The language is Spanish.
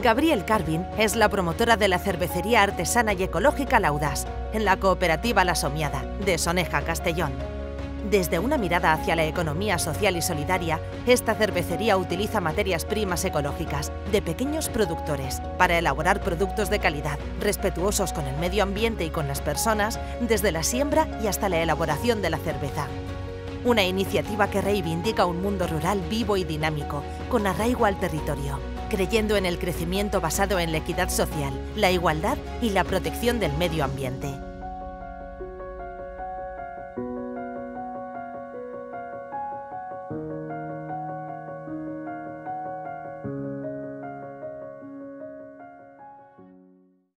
Gabriel Carvin es la promotora de la cervecería artesana y ecológica Laudás, en la cooperativa La Somiada, de Soneja, Castellón. Desde una mirada hacia la economía social y solidaria, esta cervecería utiliza materias primas ecológicas de pequeños productores para elaborar productos de calidad, respetuosos con el medio ambiente y con las personas, desde la siembra y hasta la elaboración de la cerveza. Una iniciativa que reivindica un mundo rural vivo y dinámico, con arraigo al territorio, creyendo en el crecimiento basado en la equidad social, la igualdad y la protección del medio ambiente.